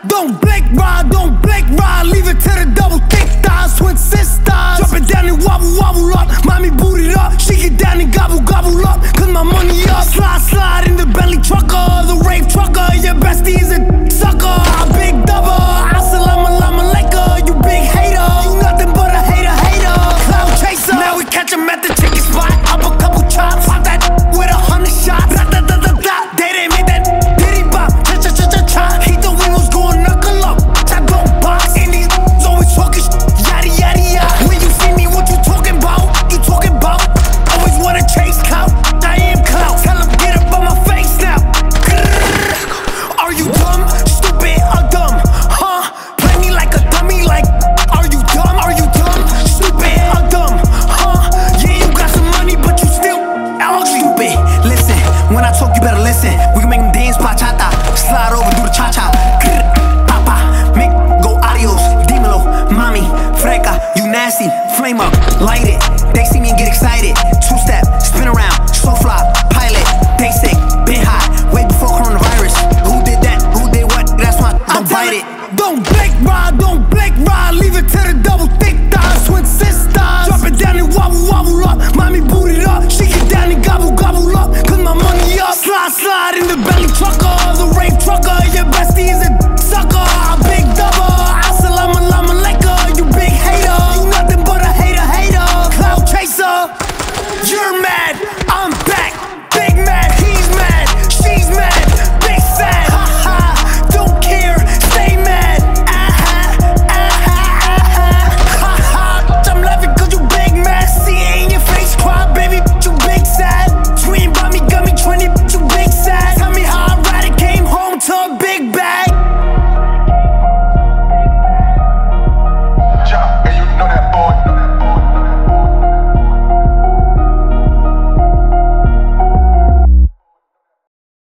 Don't blink, ride, leave it to the double thick thighs, twin sisters. Drop it down and wobble up. Mommy boot it up, she get down and gobble up. Cause my money up. Slide in the Bentley trucker, the rave trucker. Your bestie is a sucker. I big double, assalamu alaikum. You big hater, you nothing but a hater. Cloud chaser, now we catch him at the chicken spot. Up a couple chops, pop that with 100 shots. They didn't make that diddy bop. Cha. He thought we was going knuckle up. I don't box, and these always talking yada. When you see me, what you talking about? You talking about? Always wanna chase clout. I am clout. Tell him get up on my face now. Are you dumb, stupid, or dumb? Huh? Play me like a dummy, like. Are you dumb? Are you dumb, stupid, or dumb? Huh? Yeah, you got some money, but you still ugly. Stupid. Listen, when I talk, you better listen. We can make them dance bachata, slide over, do the cha-cha. Papa, make go adios, dímelo, mami, freca, you nasty, flame up, light it. They see me and get excited. Two-step, spin around, so fly, pilot. They say, been hot, way before coronavirus. Who did that? Who did what? That's why don't bite it. Don't blink, ride, leave it to the double thick thighs, twin sisters. Drop it down and wobble up. Mommy boot it up, she get down and gobble up. Cause my money up. Slide in the Bentley trucker, the rave trucker. Your bestie